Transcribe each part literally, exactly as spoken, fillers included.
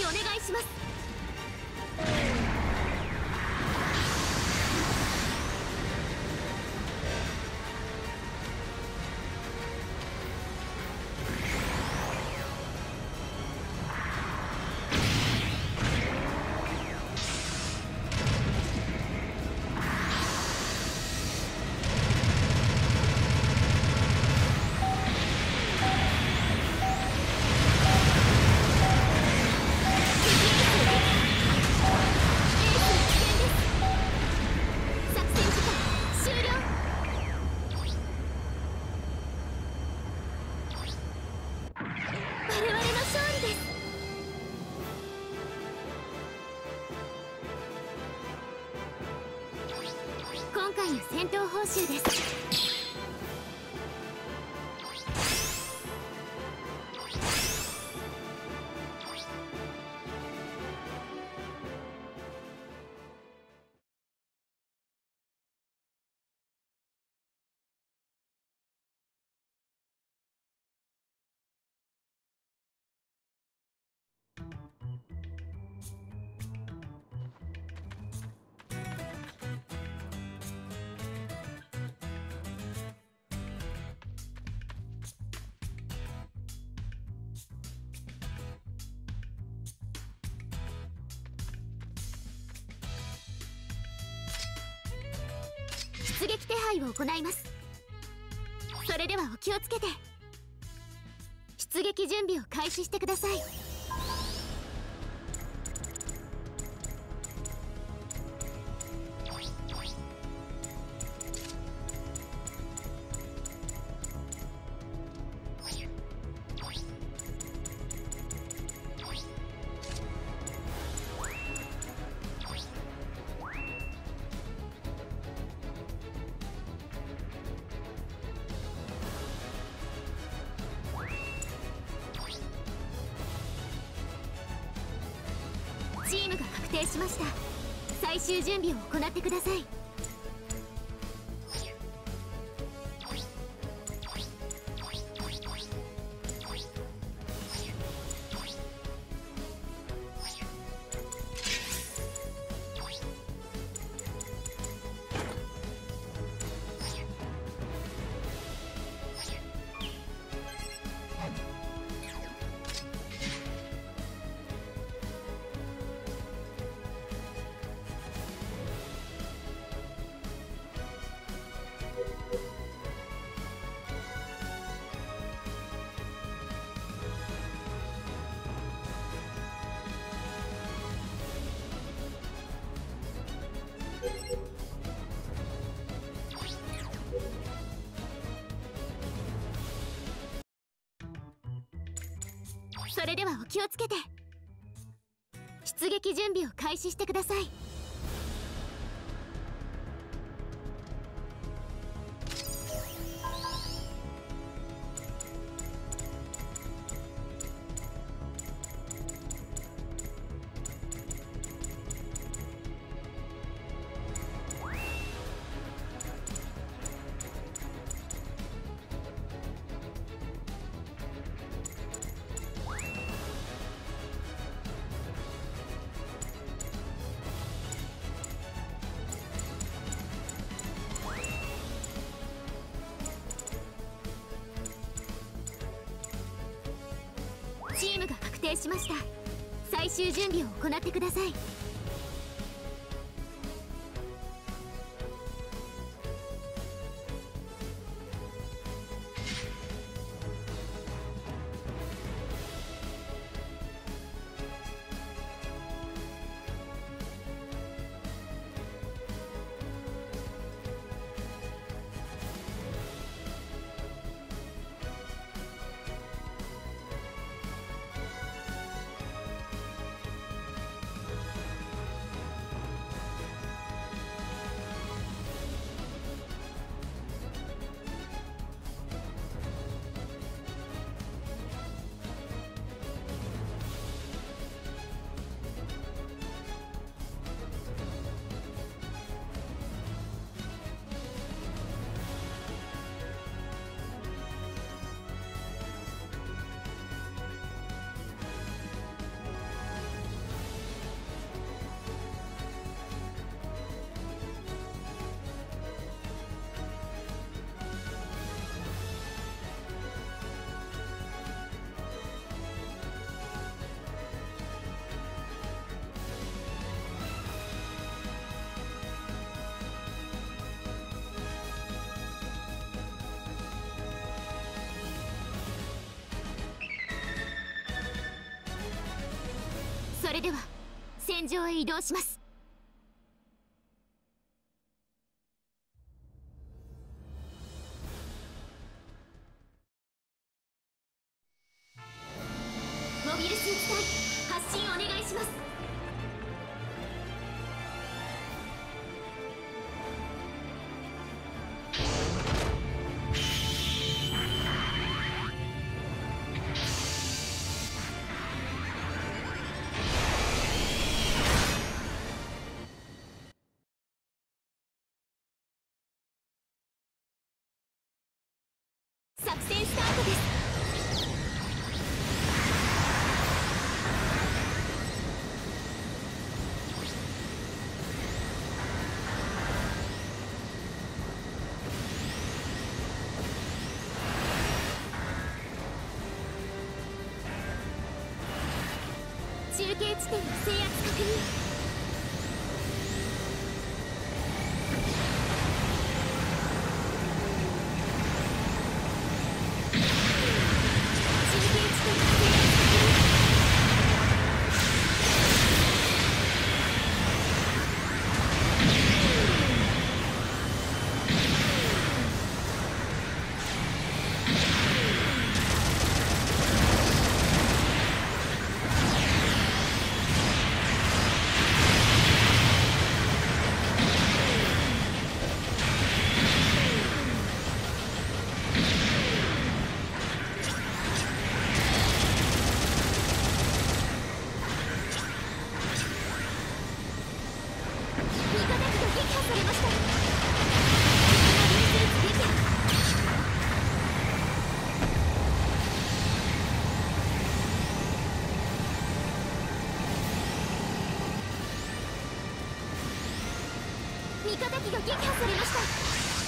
お願いします。今回の戦闘報酬です。出撃手配を行います。それではお気をつけて。出撃準備を開始してください。チームが確定しました。最終準備を行ってください。それではお気をつけて。出撃準備を開始してください。チームが確定しました。最終準備を行ってください。 それでは戦場へ移動します。モビルスーツ隊発進お願いします。作戦スタートです。中継地点の制圧確認。味方機が撃破されました。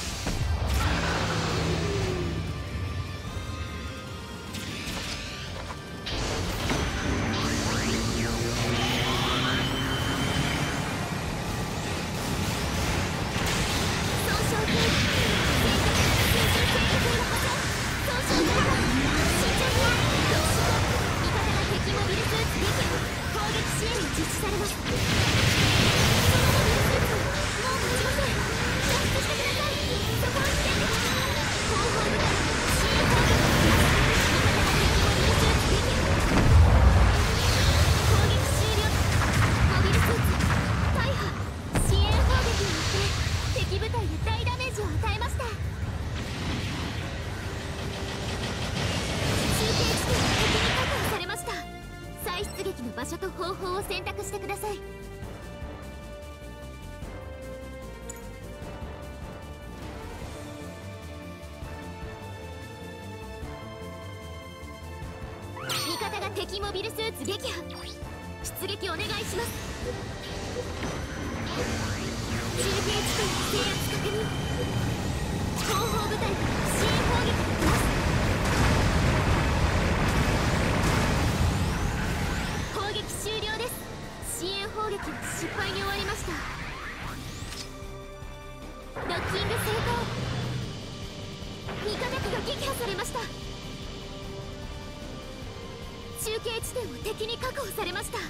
場所と方法を選択してください。味方が敵モビルスーツ撃破。出撃お願いします。中継地点制圧確認。後方部隊から支援攻撃が来ます。終了です。支援砲撃は失敗に終わりました。ドッキング成功。味方機が撃破されました。中継地点を敵に確保されました。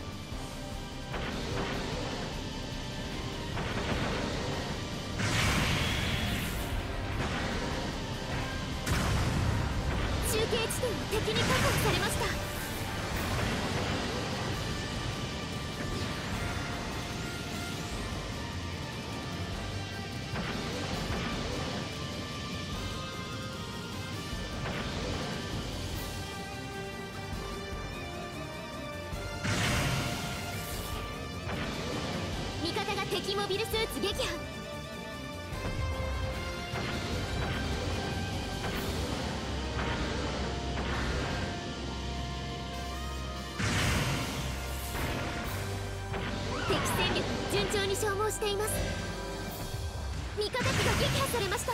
中継地点を敵に確保されました。味方が敵モビルスーツ撃破。敵戦力順調に消耗しています。味方機が撃破されました。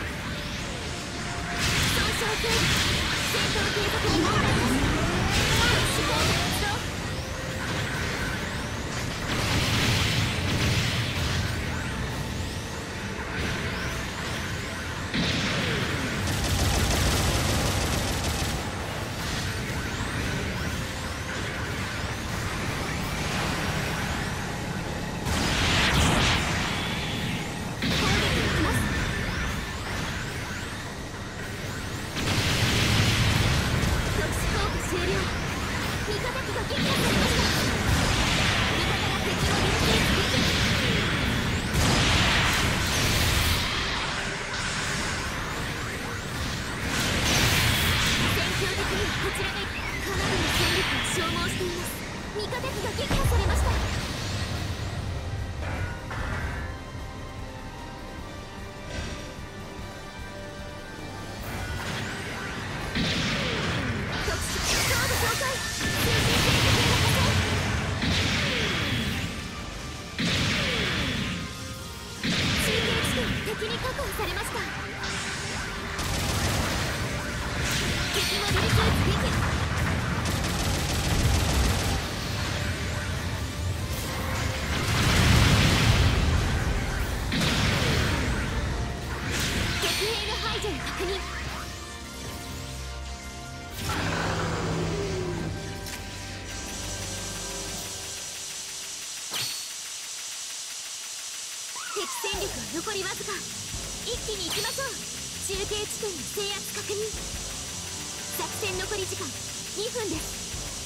戦闘継続に問題です。 敵戦力は残りわずか。一気に行きましょう。中継地点の制圧確認。作戦残り時間にふんです。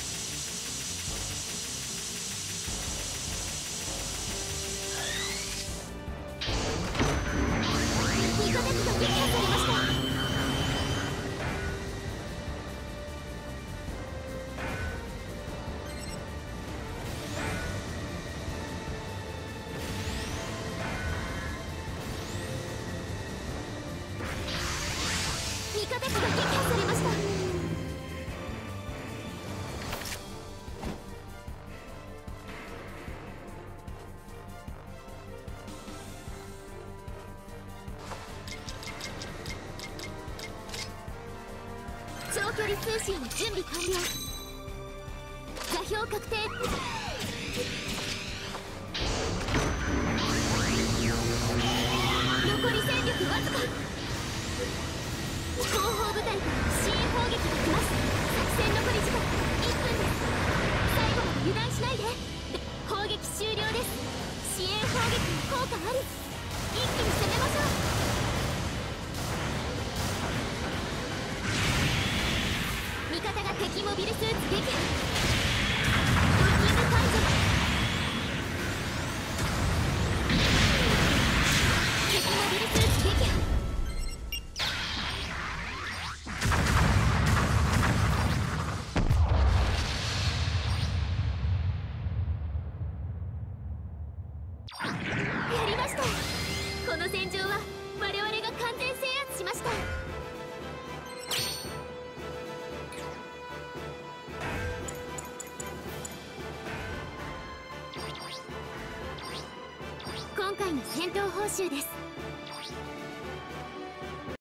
にか敵が撃破されました。味方機が撃破されました。長距離通信の準備完了。座標確定。残り戦力わずか。後方部隊から支援砲撃が来ます。作戦残り時間いっぷんです。最後まで油断しないで。砲撃終了です。支援砲撃の効果あり。一気に攻めましょう。味方が敵モビルスーツ撃破。ドッキング解除。敵モビルスーツ撃破。やりました。この戦場は我々が完全制圧しました。今回の戦闘報酬です。